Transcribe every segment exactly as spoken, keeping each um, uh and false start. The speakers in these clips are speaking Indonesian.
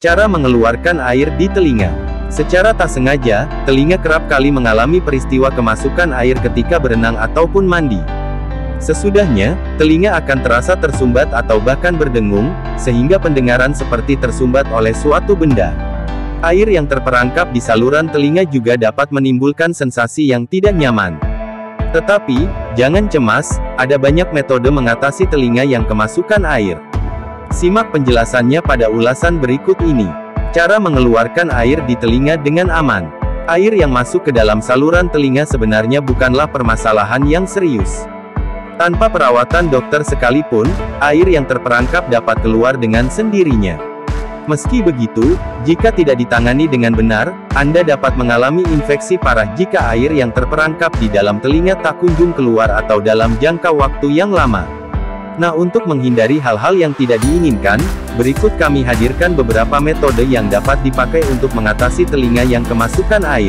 Cara mengeluarkan air di telinga. Secara tak sengaja, telinga kerap kali mengalami peristiwa kemasukan air ketika berenang ataupun mandi. Sesudahnya, telinga akan terasa tersumbat atau bahkan berdengung, sehingga pendengaran seperti tersumbat oleh suatu benda. Air yang terperangkap di saluran telinga juga dapat menimbulkan sensasi yang tidak nyaman. Tetapi, jangan cemas, ada banyak metode mengatasi telinga yang kemasukan air. Simak penjelasannya pada ulasan berikut ini. Cara mengeluarkan air di telinga dengan aman. Air yang masuk ke dalam saluran telinga sebenarnya bukanlah permasalahan yang serius. Tanpa perawatan dokter sekalipun, air yang terperangkap dapat keluar dengan sendirinya. Meski begitu, jika tidak ditangani dengan benar, Anda dapat mengalami infeksi parah jika air yang terperangkap di dalam telinga tak kunjung keluar atau dalam jangka waktu yang lama. Nah, untuk menghindari hal-hal yang tidak diinginkan, berikut kami hadirkan beberapa metode yang dapat dipakai untuk mengatasi telinga yang kemasukan air.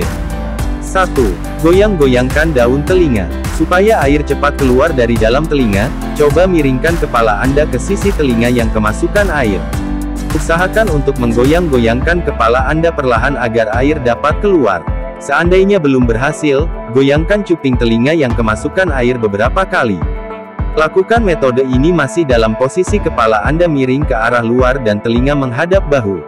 satu. Goyang-goyangkan daun telinga. Supaya air cepat keluar dari dalam telinga, coba miringkan kepala Anda ke sisi telinga yang kemasukan air. Usahakan untuk menggoyang-goyangkan kepala Anda perlahan agar air dapat keluar. Seandainya belum berhasil, goyangkan cuping telinga yang kemasukan air beberapa kali. Lakukan metode ini masih dalam posisi kepala Anda miring ke arah luar dan telinga menghadap bahu.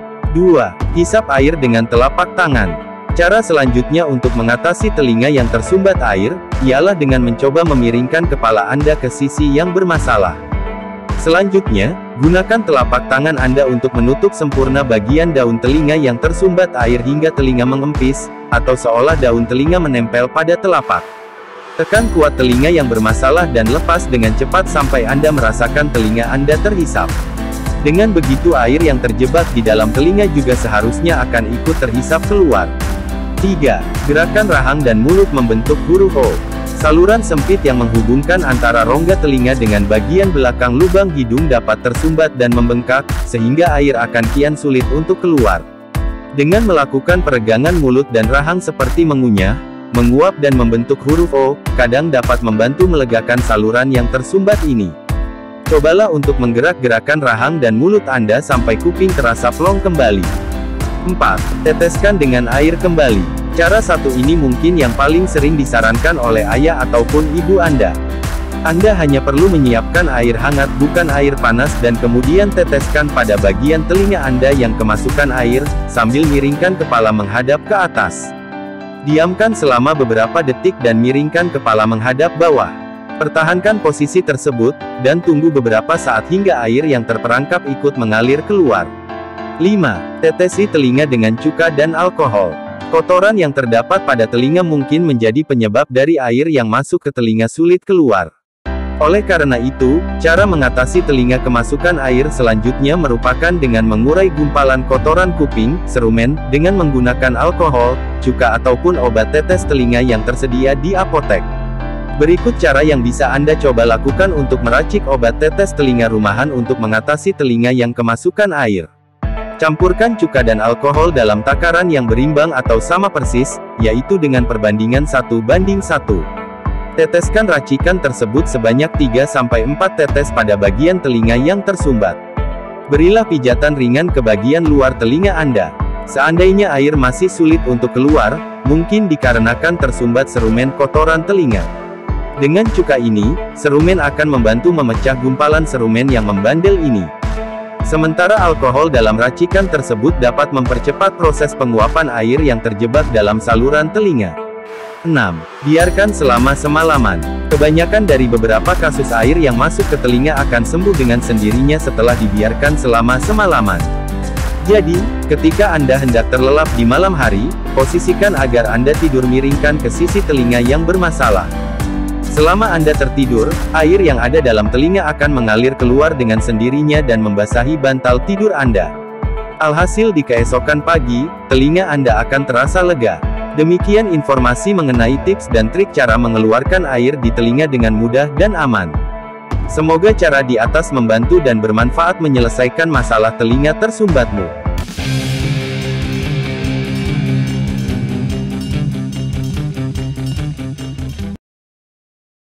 dua. Hisap air dengan telapak tangan. Cara selanjutnya untuk mengatasi telinga yang tersumbat air, ialah dengan mencoba memiringkan kepala Anda ke sisi yang bermasalah. Selanjutnya, gunakan telapak tangan Anda untuk menutup sempurna bagian daun telinga yang tersumbat air hingga telinga mengempis, atau seolah daun telinga menempel pada telapak. Tekan kuat telinga yang bermasalah dan lepas dengan cepat sampai Anda merasakan telinga Anda terhisap. Dengan begitu air yang terjebak di dalam telinga juga seharusnya akan ikut terhisap keluar. tiga. Gerakan rahang dan mulut membentuk huruf O. Saluran sempit yang menghubungkan antara rongga telinga dengan bagian belakang lubang hidung dapat tersumbat dan membengkak, sehingga air akan kian sulit untuk keluar. Dengan melakukan peregangan mulut dan rahang seperti mengunyah, menguap dan membentuk huruf O, kadang dapat membantu melegakan saluran yang tersumbat ini. Cobalah untuk menggerak-gerakan rahang dan mulut Anda sampai kuping terasa plong kembali. empat. Teteskan dengan air kembali. Cara satu ini mungkin yang paling sering disarankan oleh ayah ataupun ibu Anda. Anda hanya perlu menyiapkan air hangat bukan air panas dan kemudian teteskan pada bagian telinga Anda yang kemasukan air, sambil miringkan kepala menghadap ke atas. Diamkan selama beberapa detik dan miringkan kepala menghadap bawah. Pertahankan posisi tersebut, dan tunggu beberapa saat hingga air yang terperangkap ikut mengalir keluar. lima. Tetesi telinga dengan cuka dan alkohol. Kotoran yang terdapat pada telinga mungkin menjadi penyebab dari air yang masuk ke telinga sulit keluar. Oleh karena itu, cara mengatasi telinga kemasukan air selanjutnya merupakan dengan mengurai gumpalan kotoran kuping, serumen, dengan menggunakan alkohol, cuka ataupun obat tetes telinga yang tersedia di apotek. Berikut cara yang bisa Anda coba lakukan untuk meracik obat tetes telinga rumahan untuk mengatasi telinga yang kemasukan air. Campurkan cuka dan alkohol dalam takaran yang berimbang atau sama persis, yaitu dengan perbandingan satu banding satu. Teteskan racikan tersebut sebanyak tiga sampai empat tetes pada bagian telinga yang tersumbat. Berilah pijatan ringan ke bagian luar telinga Anda. Seandainya air masih sulit untuk keluar, mungkin dikarenakan tersumbat serumen kotoran telinga. Dengan cuka ini, serumen akan membantu memecah gumpalan serumen yang membandel ini. Sementara alkohol dalam racikan tersebut dapat mempercepat proses penguapan air yang terjebak dalam saluran telinga. enam. Biarkan selama semalaman. Kebanyakan dari beberapa kasus air yang masuk ke telinga akan sembuh dengan sendirinya setelah dibiarkan selama semalaman. Jadi, ketika Anda hendak terlelap di malam hari, posisikan agar Anda tidur miringkan ke sisi telinga yang bermasalah. Selama Anda tertidur, air yang ada dalam telinga akan mengalir keluar dengan sendirinya dan membasahi bantal tidur Anda. Alhasil di keesokan pagi, telinga Anda akan terasa lega. Demikian informasi mengenai tips dan trik cara mengeluarkan air di telinga dengan mudah dan aman. Semoga cara di atas membantu dan bermanfaat menyelesaikan masalah telinga tersumbatmu.